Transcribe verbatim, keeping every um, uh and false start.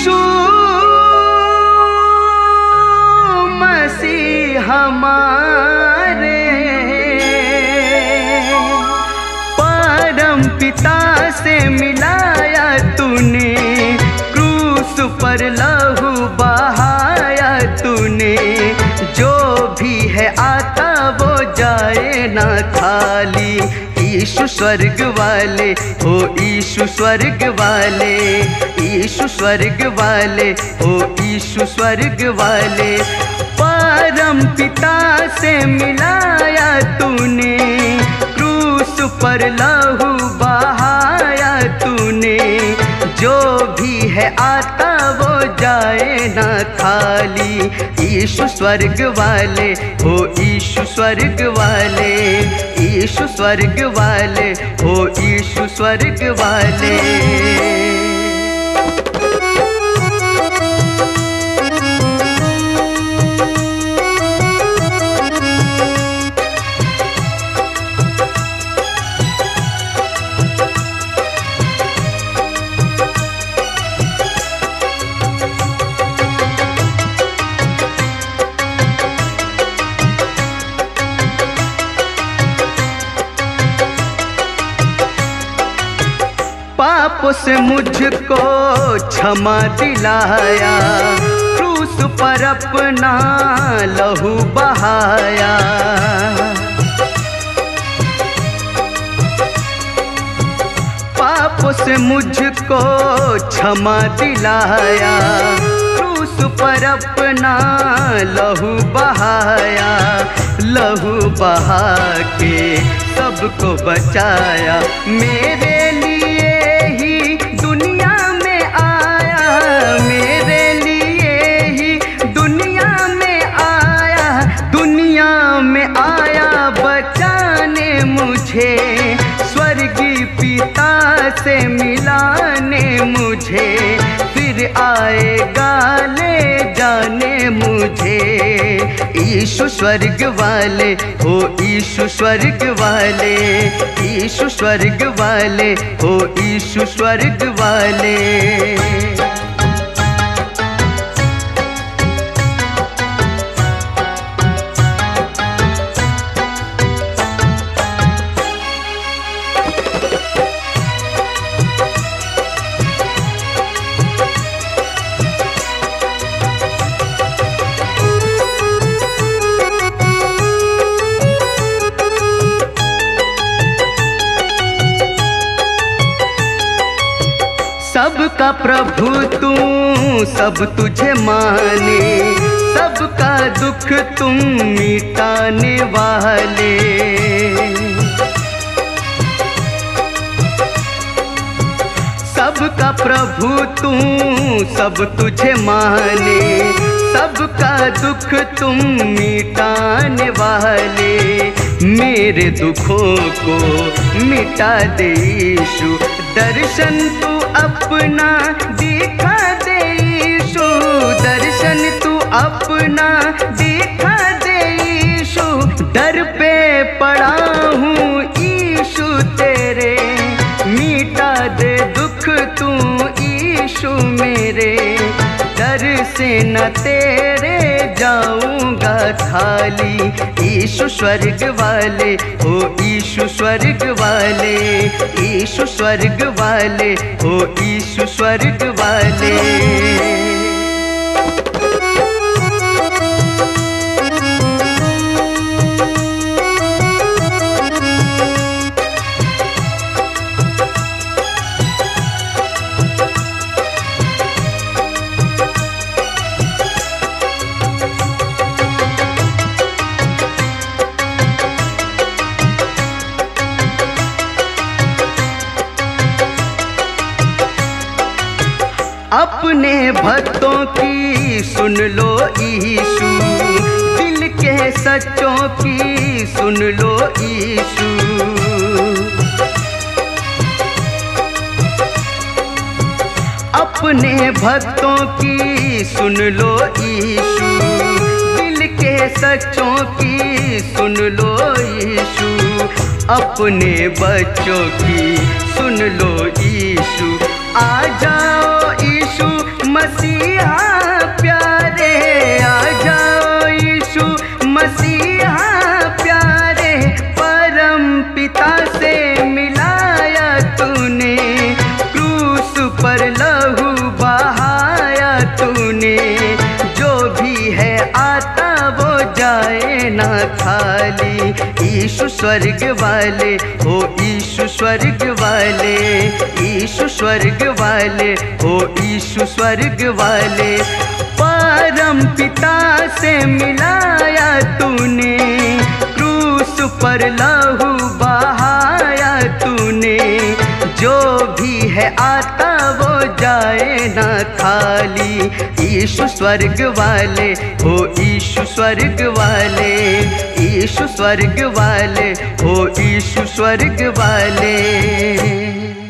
यीशु मसीह हमारे परम पिता से मिलाया तूने, क्रूस पर लहू बहाया तूने। जो भी है आता वो जाए ना खाली। यीशु स्वर्ग वाले हो, यीशु स्वर्ग वाले, यीशु स्वर्ग वाले हो, यीशु स्वर्ग वाले। परम पिता से मिलाया तूने, क्रूस पर लहू बहाया तूने। जो भी है आता वो जाए ना खाली। यीशु स्वर्ग वाले हो, यीशु स्वर्ग वाले, यीशु स्वर्ग वाले हो, यीशु स्वर्ग वाले। पापों से मुझको क्षमा दिलाया, क्रूस पर अपना लहू बहाया। पापों से मुझको क्षमा दिलाया, क्रूस पर अपना लहू बहाया। लहू बहा के सबको बचाया, मेरे लिए ही दुनिया में आया, मेरे लिए ही दुनिया में आया। दुनिया में आया बचाने मुझे, स्वर्गीय पिता से मिलाने मुझे। फिर आएगा ले जाने मुझे। यीशु स्वर्ग वाले हो, यीशु स्वर्ग वाले, यीशु स्वर्ग वाले हो, यीशु स्वर्ग वाले। सबका प्रभु तू, सब तुझे माने, सबका दुख तुम मिटाने वाले। सबका प्रभु तू, सब तुझे माने, सबका दुख तुम मिटाने वाले। मेरे दुखों को मिटा दे यीशु, दर्शन तू अपना दिखा दे यीशु, दर्शन तू अपना दिखा दे यीशु। दर पे पड़ा हूँ यीशु तेरे, मिटा दे दुख तू यीशु मेरे। दर से न तेरे जाऊंगा खाली। यीशु स्वर्ग वाले हो, यीशु स्वर्ग वाले, यीशु स्वर्ग वाले हो, यीशु स्वर्ग वाले। अपने भक्तों की सुन लो यीशु, दिल के सच्चों की सुन लो यीशु। अपने भक्तों की सुन लो यीशु, दिल के सच्चों की सुन लो यीशु। अपने बच्चों की सुन लो यीशु। आ जाओ यीशु मसीहा प्यारे, आ जाओ यीशु मसीहा प्यारे। परम पिता से मिलाया तूने, क्रूस पर लहू बहाया तूने। जो भी है आता वो जाए ना खाली। यीशु स्वर्ग वाले, ओ यीशु स्वर्ग वाले, यीशु स्वर्ग वाले, ओ यीशु स्वर्ग वाले। परम पिता से मिलाया तूने, क्रूस पर लहू बहाया तूने। जो भी है आता वो जाए ना खाली। यीशु स्वर्ग वाले, ओ यीशु स्वर्ग वाले, यीशु स्वर्ग वाले, ओ यीशु स्वर्ग वाले।